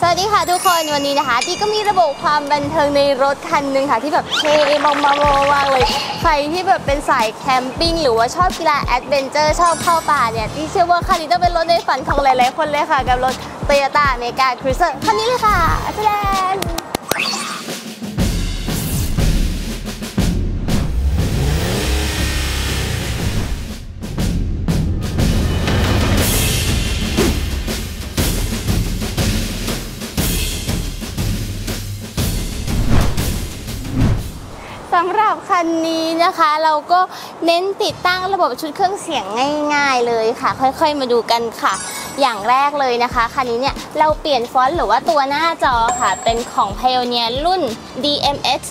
สวัสดีค่ะทุกคนวันนี้นะคะที่ก็มีระบบความบันเทิงในรถคันหนึ่งค่ะที่แบบเท่มากๆเลยใครที่แบบเป็นสายแคมปิ้งหรือว่าชอบกีฬาแอดเวนเจอร์ชอบเข้าป่าเนี่ยที่เชื่อว่าคันนี้ต้องเป็นรถในฝันของหลายๆคนเลยค่ะกับรถ Toyota Mega Cruiser คันนี้เลยค่ะอาจารย์สำหรับคันนี้นะคะเราก็เน้นติดตั้งระบบชุดเครื่องเสียงง่ายๆเลยค่ะค่อยๆมาดูกันค่ะอย่างแรกเลยนะคะคันนี้เนี่ยเราเปลี่ยนฟอนต์หรือว่าตัวหน้าจอค่ะเป็นของ Pioneer รุ่น DMX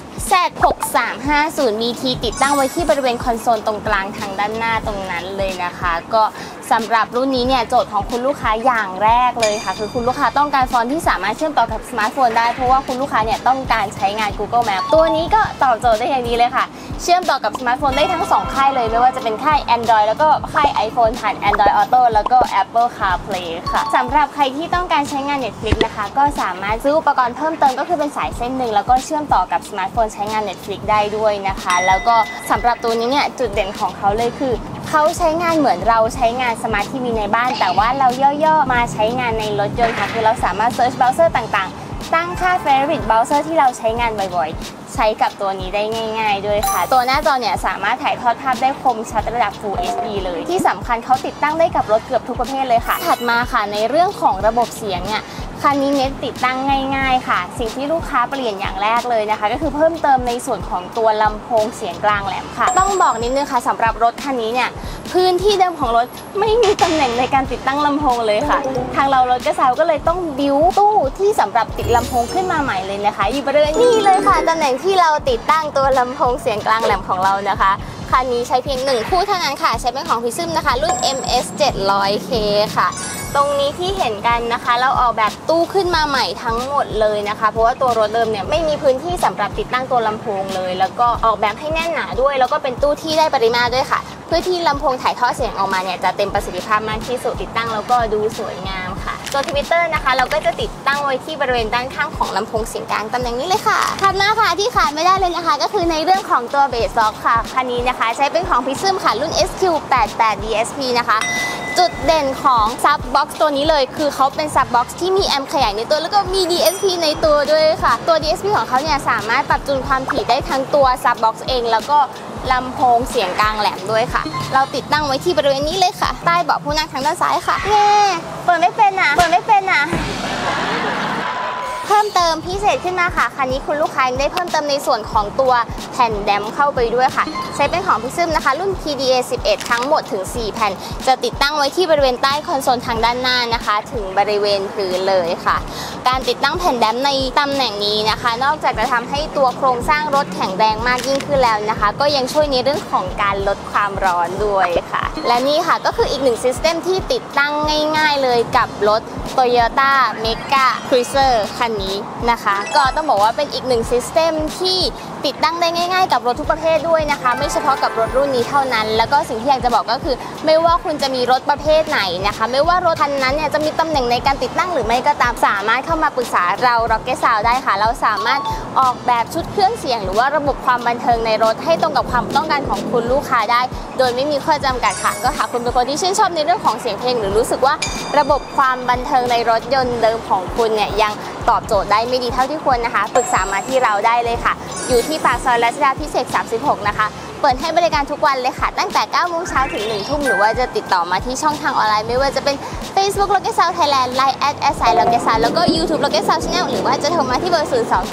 Z6350 ติดตั้งไว้ที่บริเวณคอนโซลตรงกลางทางด้านหน้าตรงนั้นเลยนะคะก็สำหรับรุ่นนี้เนี่ยโจทย์ของคุณลูกค้าอย่างแรกเลยค่ะคือคุณลูกค้าต้องการฟอนต์ที่สามารถเชื่อมต่อกับสมาร์ทโฟนได้เพราะว่าคุณลูกค้าเนี่ยต้องการใช้งาน Google Map ตัวนี้ก็ตอบโจทย์ได้อย่างดีเลยค่ะเชื่อมต่อกับสมาร์ทโฟนได้ทั้ง2ค่ายเลยไม่ว่าจะเป็นค่าย Android แล้วก็ค่าย iPhone ผ่าน Android Auto แล้วก็ Apple CarPlay ค่ะสำหรับใครที่ต้องการใช้งาน Netflix นะคะก็สามารถซื้ออุปกรณ์เพิ่มเติมก็คือเป็นสายเส้นหนึ่งแล้วก็เชื่อมต่อกับสมาร์ทโฟนใช้งาน Netflix ได้ด้วยนะคะแล้วก็สำหรับตัวนี้เนี่ยจุดเด่นของเขาเลยคือเขาใช้งานเหมือนเราใช้งานสมาร์ททีวีในบ้านแต่ว่าเราย่อๆมาใช้งานในรถยนต์ค่ะคือเราสามารถ Search Browser ต่างๆตั้งค่า Favorite Browser ที่เราใช้งานบ่อยๆใช้กับตัวนี้ได้ง่ายๆด้วยค่ะตัวหน้าจอเนี่ยสามารถถ่ายทอดภาพได้คมชัดระดับ Full HD เลยที่สำคัญเขาติดตั้งได้กับรถเกือบทุกประเภทเลยค่ะถัดมาค่ะในเรื่องของระบบเสียงเนี่ยคันนี้เน้นติดตั้งง่ายๆค่ะสิ่งที่ลูกค้าเปลี่ยนอย่างแรกเลยนะคะก็คือเพิ่มเติมในส่วนของตัวลำโพงเสียงกลางแหลมค่ะต้องบอกนิดนึงค่ะสำหรับรถคันนี้เนี่ยพื้นที่เดิมของรถไม่มีตำแหน่งในการติดตั้งลำโพงเลยค่ะทางเรารถกระเซาก็เลยต้องบิ้วตู้ที่สำหรับติดลำโพงขึ้นมาใหม่เลยนะคะอยู่บริเวณนี้เลยค่ะตำแหน่งที่เราติดตั้งตัวลำโพงเสียงกลางแหลมของเรานะคะคันนี้ใช้เพียง1คู่เท่านั้นค่ะใช้เป็นของพิซึมนะคะรุ่น MS 700K ค่ะตรงนี้ที่เห็นกันนะคะเราออกแบบตู้ขึ้นมาใหม่ทั้งหมดเลยนะคะเพราะว่าตัวรถเดิมเนี่ยไม่มีพื้นที่สำหรับติดตั้งตัวลำโพงเลยแล้วก็ออกแบบให้แน่นหนาด้วยแล้วก็เป็นตู้ที่ได้ปริมาตรด้วยค่ะเพื่อที่ลำโพงถ่ายทอดเสียงออกมาเนี่ยจะเต็มประสิทธิภาพมากที่สุดติดตั้งแล้วก็ดูสวยงามค่ะตัวทวิตเตอร์นะคะเราก็จะติดตั้งไว้ที่บริเวณด้านข้างของลำโพงเสียงกลางตำแหน่งนี้เลยค่ะถัดมาค่ะที่ขาดไม่ได้เลยนะคะก็คือในเรื่องของตัวเบสล็อกค่ะคันนี้นะคะใช้เป็นของพิซึมค่ะรุ่น SQ88 DSP นะคะจุดเด่นของซับบ็อกซ์ตัวนี้เลยคือเขาเป็นซับบ็อกซ์ที่มีแอมป์ขยายในตัวแล้วก็มี DSP ในตัวด้วยค่ะตัว DSP ของเขาเนี่ยสามารถปรับจูนความถี่ได้ทั้งตัวซับบ็อกซ์เองแล้วก็ลำโพงเสียงกลางแหลมด้วยค่ะเราติดตั้งไว้ที่บริเวณนี้เลยค่ะใต้เบาะผู้นั่งทางด้านซ้ายค่ะเย้เปิดไม่เป็นเพิ่มเติมพิเศษขึ้นมาค่ะคันนี้คุณลูกค้าได้เพิ่มเติมในส่วนของตัวแผ่นแดมเข้าไปด้วยค่ะใช้เป็นของพิซึมนะคะรุ่น PDA 11ทั้งหมดถึง4แผ่นจะติดตั้งไว้ที่บริเวณใต้คอนโซลทางด้านหน้านะคะถึงบริเวณพื้นเลยค่ะการติดตั้งแผ่นแดมในตำแหน่งนี้นะคะนอกจากจะทำให้ตัวโครงสร้างรถแข็งแรงมากยิ่งขึ้นแล้วนะคะก็ยังช่วยในเรื่องของการลดความร้อนด้วยค่ะและนี่ค่ะก็คืออีกหนึ่งซิสเต็มที่ติดตั้งง่ายๆเลยกับรถ Toyota Mega Cruiser คันนี้นะคะก็ต้องบอกว่าเป็นอีกหนึ่งซิสเต็มที่ติดตั้งได้ง่ายๆกับรถทุกประเภทด้วยนะคะไม่เฉพาะกับรถรุ่นนี้เท่านั้นแล้วก็สิ่งที่อยากจะบอกก็คือไม่ว่าคุณจะมีรถประเภทไหนนะคะไม่ว่ารถคันนั้นเนี่ยจะมีตำแหน่งในการติดตั้งหรือไม่ก็ตามสามารถเข้ามาปรึกษาเรา Rocket Sound ได้ค่ะเราสามารถออกแบบชุดเครื่องเสียงหรือว่าระบบความบันเทิงในรถให้ตรงกับความต้องการของคุณลูกค้าได้โดยไม่มีข้อจำกัดค่ะก็หากคุณเป็นคนที่ชื่นชอบในเรื่องของเสียงเพลงหรือรู้สึกว่าระบบความบันเทิงในรถยนต์เดิมของคุณเนี่ยยังตอบโจทย์ได้ไม่ดีเท่าที่ควรนะคะปรึกษามาที่เราได้เลยค่ะอยู่ที่ปากซอยรัชดาพิเศษ36นะคะเปิดให้บริการทุกวันเลยค่ะตั้งแต่ 9 โมงเช้าถึง 1 ทุ่มหรือว่าจะติดต่อมาที่ช่องทางออนไลน์ไม่ว่าจะเป็น Facebook Rocket Sound Thailand Line @Rocket Sound แล้วก็ YouTube Rocket Sound Channel หรือว่าจะโทรมาที่เบอร์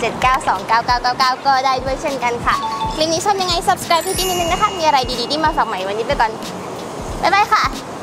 027929999 ก็ได้ด้วยเช่นกันค่ะคลิปนี้ชอบยังไง Subscribe พี่นิดนึงนะคะมีอะไรดีๆที่มาฝากใหม่วันนี้ไปก่อนบ๊ายบายค่ะ